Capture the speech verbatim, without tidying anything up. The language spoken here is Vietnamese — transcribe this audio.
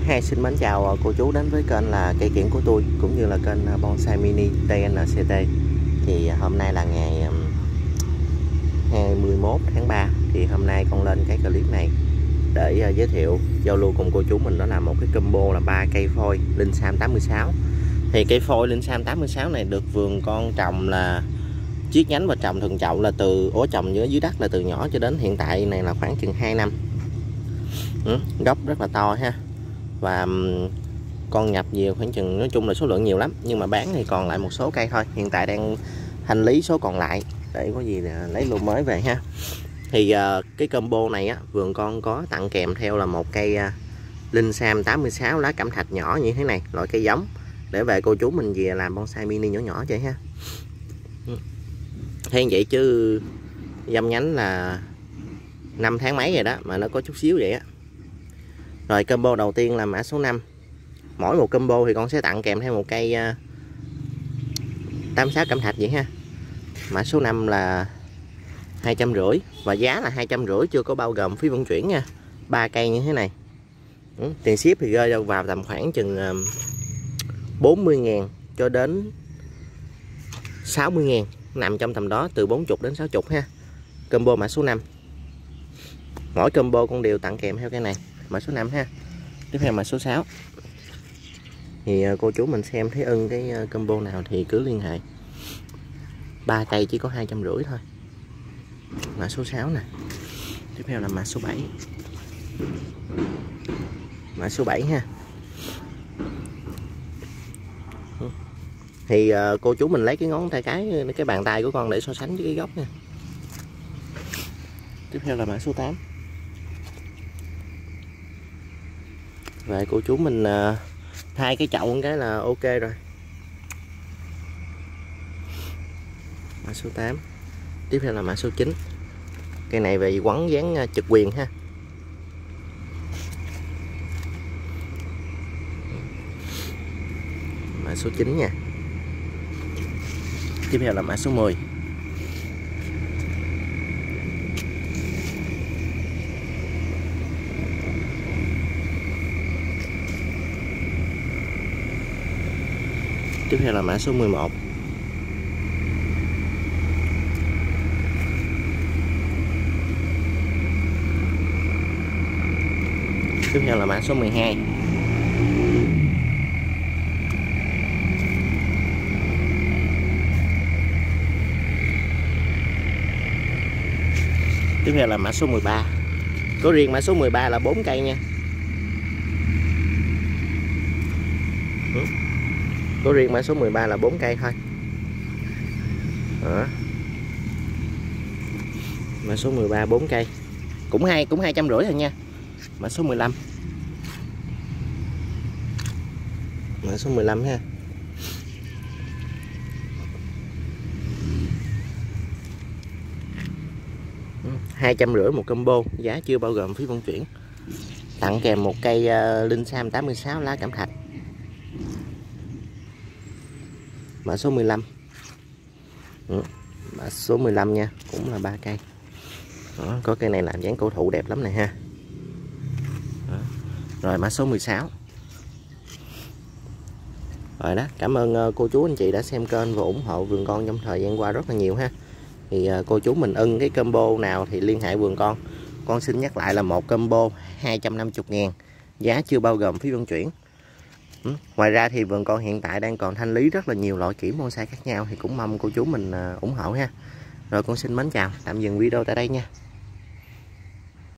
Hi, xin mến chào cô chú đến với kênh là cây kiểng của tôi cũng như là kênh Bonsai Mini tê en xê tê. Thì hôm nay là ngày hai mươi mốt tháng ba, thì hôm nay con lên cái clip này để giới thiệu giao lưu cùng cô chú mình, đó là một cái combo là ba cây phôi Linh Sam tám mươi sáu. Thì cây phôi Linh Sam tám mươi sáu này được vườn con trồng là chiết nhánh và trồng thuần chậu là từ ổ trồng dưới dưới đất là từ nhỏ cho đến hiện tại này là khoảng chừng hai năm. Ừ, gốc rất là to ha, và con nhập nhiều, khoảng chừng nói chung là số lượng nhiều lắm, nhưng mà bán thì còn lại một số cây thôi. Hiện tại đang hành lý số còn lại để có gì lấy lô mới về ha. Thì uh, cái combo này á, vườn con có tặng kèm theo là một cây uh, Linh Sam tám mươi sáu lá cẩm thạch nhỏ như thế này, loại cây giống để về cô chú mình về làm bonsai mini nhỏ nhỏ chơi ha. Thế vậy chứ dâm nhánh là năm tháng mấy rồi đó mà nó có chút xíu vậy á. Rồi combo đầu tiên là mã số năm. Mỗi một combo thì con sẽ tặng kèm theo một cây uh, tám mươi sáu cẩm thạch vậy ha. Mã số năm là hai trăm rưỡi và giá là hai trăm rưỡi, chưa có bao gồm phí vận chuyển nha. Ba cây như thế này. Ừ, tiền ship thì rơi vào tầm khoảng chừng uh, bốn mươi ngàn cho đến sáu mươi ngàn, nằm trong tầm đó, từ bốn mươi đến sáu mươi ha. Combo mã số năm. Mỗi combo con đều tặng kèm theo cái này, mã số năm ha. Tiếp theo mã số sáu. Thì cô chú mình xem thấy ưng cái combo nào thì cứ liên hệ. Ba cây chỉ có hai trăm rưỡi thôi. Mã số sáu nè. Tiếp theo là mã số bảy. Mã số bảy ha. Thì cô chú mình lấy cái ngón tay cái cái bàn tay của con để so sánh với cái gốc nha. Tiếp theo là mã số tám. Về cô chú mình hai cái chậu cái là ok rồi. Mã số tám. Tiếp theo là mã số chín. Cây này về quấn dán trực quyền ha. Mã số chín nha. Tiếp theo là mã số mười. Tiếp theo là mã số mười một. Tiếp theo là mã số mười hai. Tiếp theo là mã số mười ba. Có riêng mã số mười ba là bốn cây nha. Ừ. Có riêng mã số mười ba là bốn cây thôi. Đó. Mã số mười ba bốn cây. Cũng hai cũng hai trăm rưỡi thôi nha. Mã số mười lăm. Mã số mười lăm ha. hai trăm rưỡi một combo, giá chưa bao gồm phí vận chuyển. Tặng kèm một cây uh, Linh Sam tám mươi sáu lá cẩm thạch. Mã số mười lăm. Ừ. Mã số mười lăm nha, cũng là ba cây. Đó, có cây này làm dáng cổ thụ đẹp lắm này ha. Đó. Rồi mã số mười sáu. Rồi đó, cảm ơn cô chú anh chị đã xem kênh và ủng hộ vườn con trong thời gian qua rất là nhiều ha. Thì cô chú mình ưng cái combo nào thì liên hệ vườn con. Con xin nhắc lại là một combo hai trăm năm mươi ngàn, giá chưa bao gồm phí vận chuyển. Ừ. Ngoài ra thì vườn con hiện tại đang còn thanh lý rất là nhiều loại kiểng bonsai khác nhau, thì cũng mong cô chú mình ủng hộ ha. Rồi con xin mến chào, tạm dừng video tại đây nha.